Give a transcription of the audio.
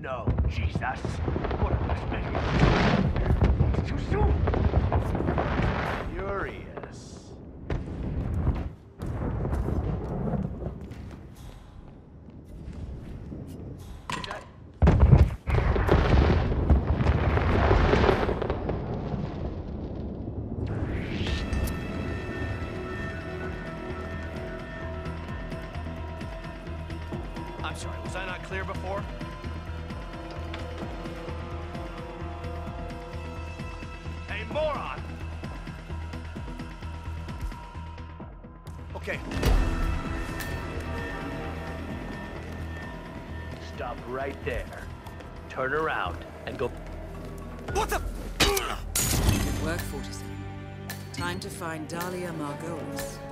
No, Jesus. What a mess. It's too soon. Furious. I'm sorry, was I not clear before? Hey, moron! Okay. Stop right there. Turn around and go. What the? Good work, 47. Time to find Dalia Margolis.